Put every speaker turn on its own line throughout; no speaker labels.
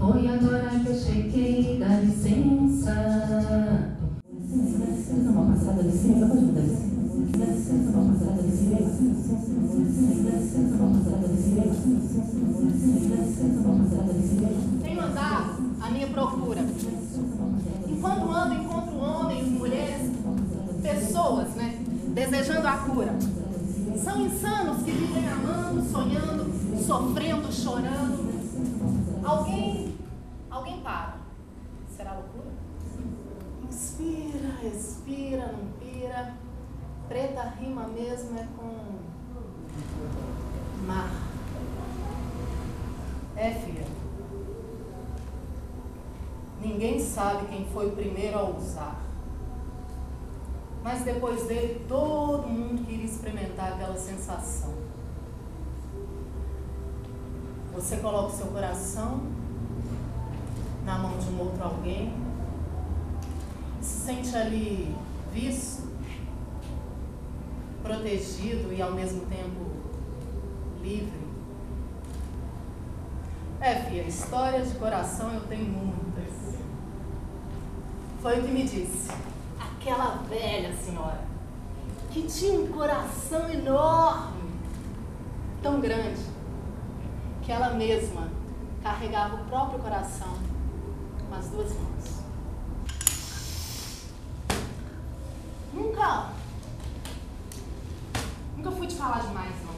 Foi agora que eu cheguei, dá licença. Licença, uma passada, licença, pode me dar licença. Licença, uma passada, licença. Licença, uma passada, licença. Licença, uma passada, licença.
Tenho andado à minha procura. Enquanto ando, encontro homens, mulheres, pessoas, desejando a cura. São insanos que vivem amando, sonhando, sofrendo, chorando. Alguém para. Será loucura? Inspira, respira, não pira. Preta rima mesmo é com mar. Filha. Ninguém sabe quem foi o primeiro a usar. Mas depois dele, todo mundo queria experimentar aquela sensação. Você coloca o seu coração na mão de um outro alguém, se sente ali visto, protegido e ao mesmo tempo livre. Filha, histórias de coração eu tenho muitas. Foi o que me disse aquela velha senhora, que tinha um coração enorme, tão grande, que ela mesma carregava o próprio coração com as duas mãos. Nunca fui te falar demais, não.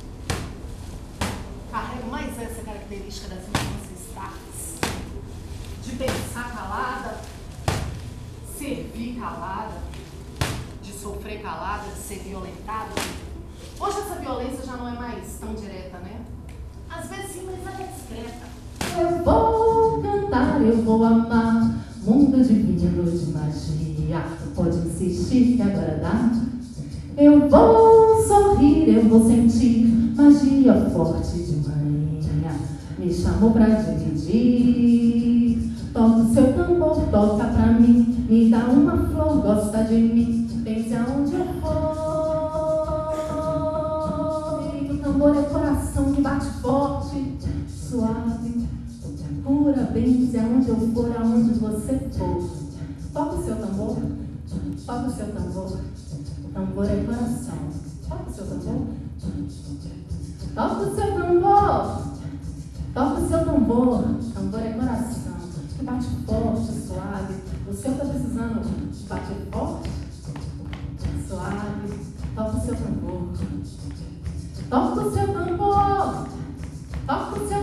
Carrego mais essa característica das minhas ancestrais, de pensar calada, servir calada, de sofrer calada, de ser violentada. Hoje essa violência já não é mais tão direta, né? Às vezes sim, mas ela é discreta.
Eu vou cantar, eu vou amar, mundo divino de magia. Pode insistir que agora dá. Eu vou sorrir, eu vou sentir magia forte de manhã. Me chamou pra dividir. Toca o seu tambor, toca pra mim. Me dá uma flor, gosta de mim. Pense aonde eu vou. E o tambor é coração que bate forte, suave, pura, bem aonde eu for, aonde você for. Toca o seu tambor, toca o seu tambor. Tambor é coração. Toca o seu tambor. Toca o seu tambor. Toca o seu tambor. Tambor é coração. Que bate forte, suave. O seu está precisando bater forte, suave. Toca o seu tambor. Toca o seu tambor. Toca o seu